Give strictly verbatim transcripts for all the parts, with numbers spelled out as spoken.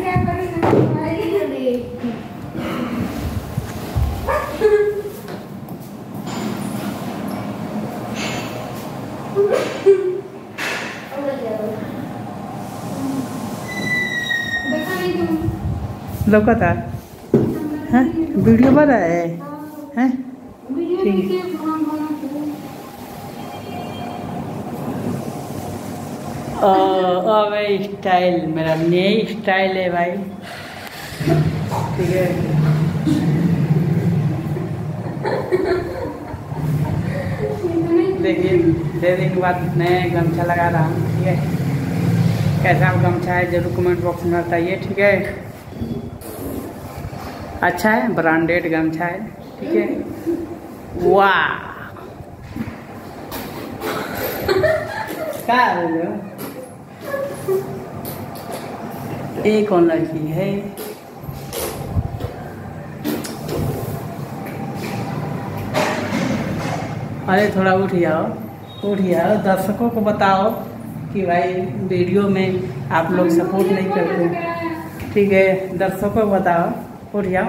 लौकता है वीडियो बना है हैं ठीक है। अब स्टाइल मेरा नई स्टाइल है भाई, ठीक है। देखिए दे दिन के बाद नया गमछा लगा रहा हूँ, ठीक है। कैसा गमछा है जरूर कमेंट बॉक्स में बताइए, ठीक है। अच्छा है, ब्रांडेड गमछा है, ठीक है। वाह क्या ये कौन लड़की है? अरे थोड़ा उठ जाओ उठ जाओ, दर्शकों को बताओ कि भाई वीडियो में आप लोग सपोर्ट नहीं करते, ठीक है। दर्शकों को बताओ, उठ जाओ।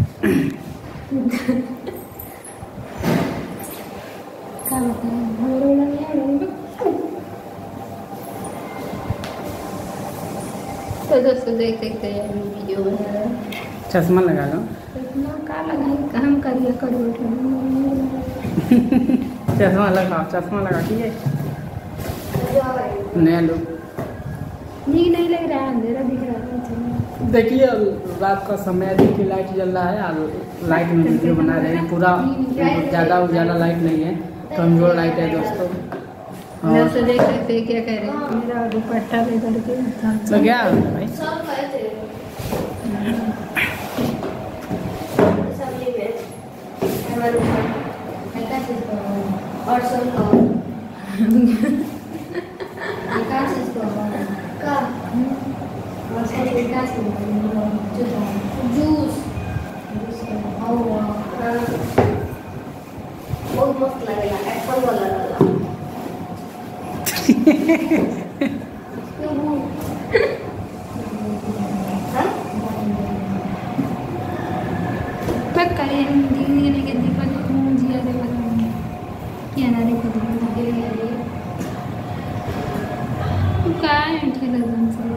तो दोस्तों देख सकते हैं वीडियो बना रहा है। चश्मा लगा लो। चश्मा का लगाए हम करिए करो चश्मा लगा, चश्मा लगा, ठीक है। नया लोग ठीक नहीं लग रहा है, अंधेरा दिख रहा है। देखिए रात का समय, देखिए लाइट जल रहा है और लाइट में वीडियो बना रहे हैं। पूरा ज़्यादा उजाला लाइट नहीं है, कमजोर लाइट है दोस्तों। दोस्तों देख सकते हैं क्या कह रहे हैं, मेरा दुपट्टा ले करके तो क्या भाई और सब जूस बहुत मस्त लगेगा, एप्पल वाला तक करें धीरे के दीपक जिया दे क्या ना रे खुद काय ठीक लगन से।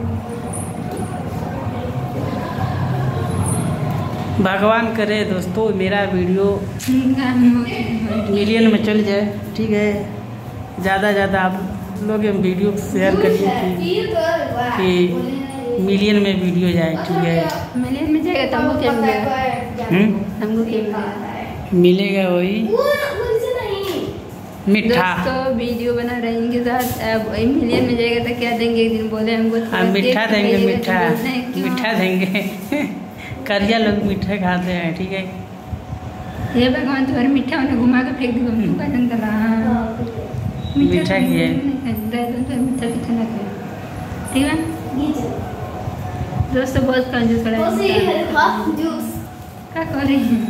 भगवान करे दोस्तों मेरा वीडियो मिलियन में चल जाए, ठीक है। ज़्यादा ज़्यादा आप लोग वीडियो शेयर करिए कि, कि मिलियन में वीडियो जाए, ठीक है। मिलियन में जाएगा तो हमको क्या मिलेगा? हमको क्या मिलेगा? मिलेगा वही मीठा। दोस्तों वीडियो बना रहे हैं इनके साथ, अब वही मिलियन में जाएगा तो क्या देंगे? एक दिन बोले हमको मीठा देंगे, मीठा मीठा देंगे। करिया लोग मीठे खाते हैं, ठीक है। ये भगवान तुम्हारे मीठा उन्हें घुमा के फेंक दी, हमको का जन कर रहा मीठा किए मीठा पीछा ना करे, ठीक है। दोस्तों बहुत कंजूस पड़ा है, जूस क्या कर रही है?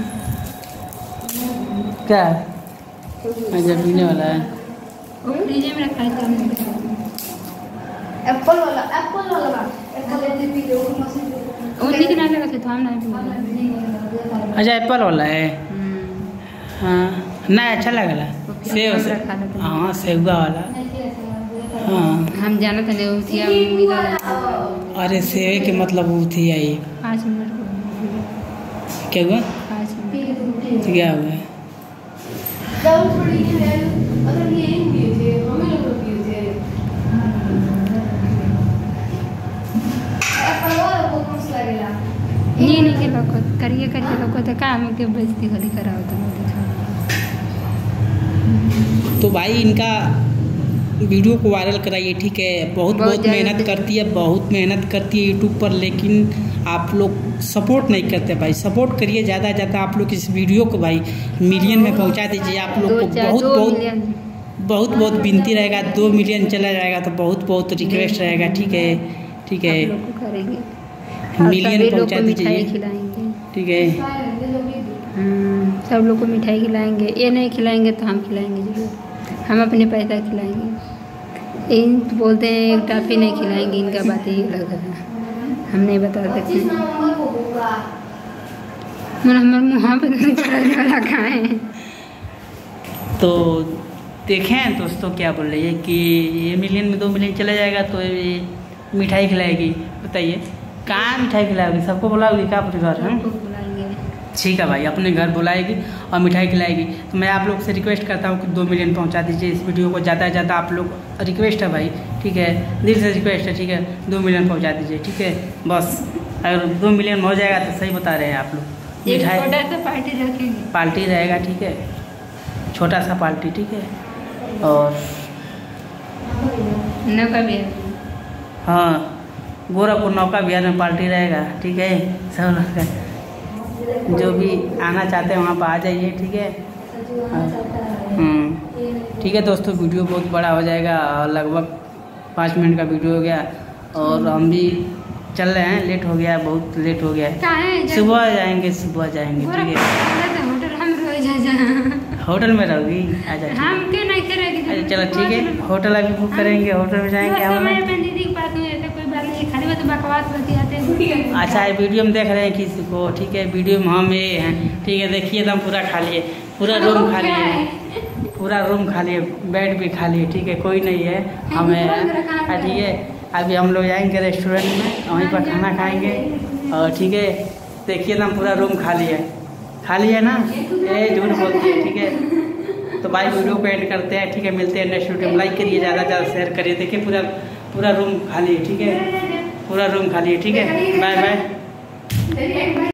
क्या अच्छा पीने वाला है? वो फ्रिज में रखा है, एप्पल वाला एप्पल वाला एप्पल लेते पी लो मशीन उन्हीं के नाम लगा के तो हम नहीं। अच्छा एप्पल वाला है, हाँ ना अच्छा लगला सेव से, हाँ सेवा वाला, हाँ हम जाना था नहीं उठिया उम्मीद। अरे सेवे के मतलब उठी आई पाँच मिनट क्या हुआ? पाँच मिनट क्या हुआ? अगर ये पिए थे हमें लोग पिए थे एप्पल वाला बहुत मस्त लगेगा। ये नहीं के लोग करिए करिए लोग तो काम के बेइज्जती गली कराओ तो तो भाई इनका वीडियो को वायरल कराइए, ठीक है। बहुत बहुत, बहुत मेहनत करती है, बहुत मेहनत करती है यूट्यूब पर, लेकिन आप लोग सपोर्ट नहीं करते भाई। सपोर्ट करिए ज़्यादा ज़्यादा, आप लोग इस वीडियो को भाई मिलियन में पहुंचा दीजिए। आप लोग को बहुत बहुत बहुत बहुत विनती रहेगा, दो मिलियन चला जाएगा तो बहुत बहुत रिक्वेस्ट रहेगा, ठीक है ठीक है। मिलियन पहुँचा दीजिए, ठीक है। सब लोग को मिठाई खिलाएंगे, ये नहीं खिलाएंगे तो हम खिलाएंगे जरूर, हम अपने पैसा खिलाएंगे। इन बोलते हैं टॉफी नहीं खिलाएंगे, इनका बात ही अलग है। हम नहीं बता पच्चीस सकते। नवंबर को होगा। मन हमारे मुँह पे नहीं चढ़ने वाला खाएं। तो देखें दोस्तों क्या बोल रही है कि ये मिलियन में दो मिलियन चला जाएगा तो ये मिठाई खिलाएगी। बताइए कहाँ मिठाई खिलाएगी, सबको बुलाओगी क्या अपने घर? हैं सबको बुलाएंगे। ठीक है भाई, अपने घर बुलाएगी और मिठाई खिलाएगी। तो मैं आप लोग से रिक्वेस्ट करता हूँ कि दो मिलियन पहुँचा दीजिए इस वीडियो को, ज़्यादा से ज़्यादा आप लोग रिक्वेस्ट है भाई, ठीक है, दिल से रिक्वेस्ट है, ठीक है, दो मिलियन पहुँचा दीजिए, ठीक है बस। अगर दो मिलियन हो जाएगा तो सही बता रहे हैं आप लोग। एक मिठाई छोटा सा पार्टी रखेंगे। पार्टी रहेगा, ठीक है, छोटा सा पार्टी, ठीक है। और नौका भी है। हाँ, गोरखपुर नौका विहार में पार्टी रहेगा, ठीक है। सब लोग जो भी आना चाहते हैं वहाँ पर आ जाइए, ठीक है। हम्म, ठीक है दोस्तों, वीडियो बहुत बड़ा हो जाएगा और लगभग पाँच मिनट का वीडियो हो गया और हम भी चल रहे हैं, लेट हो गया, बहुत लेट हो गया है। सुबह जाएंगे, सुबह जाएंगे, ठीक है। होटल हम रोज जा जा होटल में रहोगी? अच्छा हम के नहीं करेंगे। अच्छा चलो ठीक है, होटल अभी बुक करेंगे, होटल में जाएंगे हम। मैं दीदी के पास में ऐसा कोई बात नहीं, खाली बात बकवास बतियाते हैं। अच्छा वीडियो में देख रहे हैं किसी को, ठीक है, वीडियो में हम ये हैं, ठीक है। देखिए एकदम पूरा खाली है, पूरा रूम खाली है, पूरा रूम खाली है, बेड भी खाली है, ठीक है, कोई नहीं है। हमें ठीक है, अभी हम लोग जाएंगे रेस्टोरेंट में, वहीं पर खाना खाएंगे और ठीक है। देखिए एकदम पूरा रूम खाली है, खाली है ना, ये झूठ बोलती है, ठीक है। तो भाई वीडियो को एंड करते हैं, ठीक है, मिलते हैं नेक्स्ट वीडियो में। लाइक करिए, ज़्यादा से ज़्यादा शेयर करिए। देखिए पूरा पूरा रूम खाली है, ठीक है, पूरा रूम खाली है, ठीक है। Bye bye.